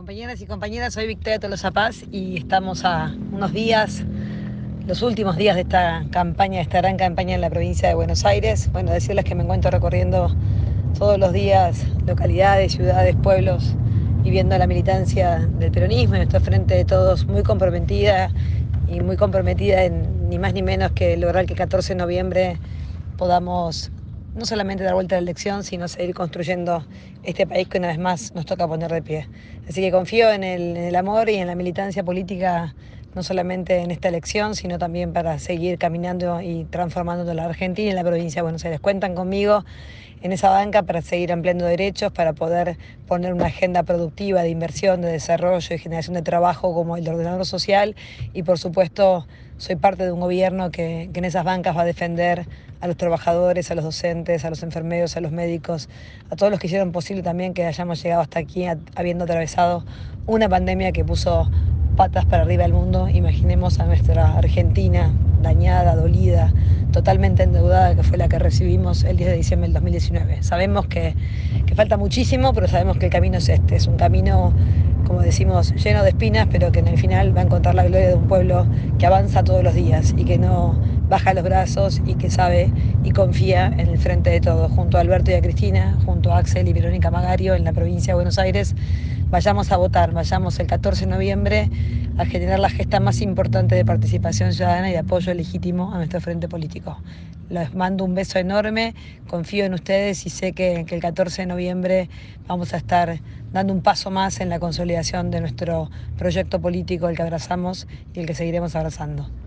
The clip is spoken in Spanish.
Compañeras y compañeras, soy Victoria Tolosa Paz y estamos a unos días, los últimos días de esta campaña, de esta gran campaña en la provincia de Buenos Aires. Bueno, decirles que me encuentro recorriendo todos los días localidades, ciudades, pueblos y viendo la militancia del peronismo y estoy frente de todos muy comprometida en ni más ni menos que lograr que el 14 de noviembre podamos no solamente dar vuelta a la elección, sino seguir construyendo este país que una vez más nos toca poner de pie. Así que confío en el amor y en la militancia política, no solamente en esta elección, sino también para seguir caminando y transformando la Argentina y la provincia de Buenos Aires. Cuentan conmigo en esa banca para seguir ampliando derechos, para poder poner una agenda productiva de inversión, de desarrollo y generación de trabajo como el de ordenador social y por supuesto soy parte de un gobierno que en esas bancas va a defender a los trabajadores, a los docentes, a los enfermeros, a los médicos, a todos los que hicieron posible también que hayamos llegado hasta aquí habiendo atravesado una pandemia que puso patas para arriba del mundo. Imaginemos a nuestra Argentina dañada, dolida, totalmente endeudada, que fue la que recibimos el 10 de diciembre del 2019. Sabemos que falta muchísimo, pero sabemos que el camino es este, es un camino, como decimos, lleno de espinas, pero que en el final va a encontrar la gloria de un pueblo que avanza todos los días y que no baja los brazos y que sabe y confía en el frente de todos, junto a Alberto y a Cristina, junto a Axel y Verónica Magario en la provincia de Buenos Aires. Vayamos a votar, vayamos el 14 de noviembre a generar la gesta más importante de participación ciudadana y de apoyo legítimo a nuestro frente político. Les mando un beso enorme, confío en ustedes y sé que el 14 de noviembre vamos a estar dando un paso más en la consolidación de nuestro proyecto político, el que abrazamos y el que seguiremos abrazando.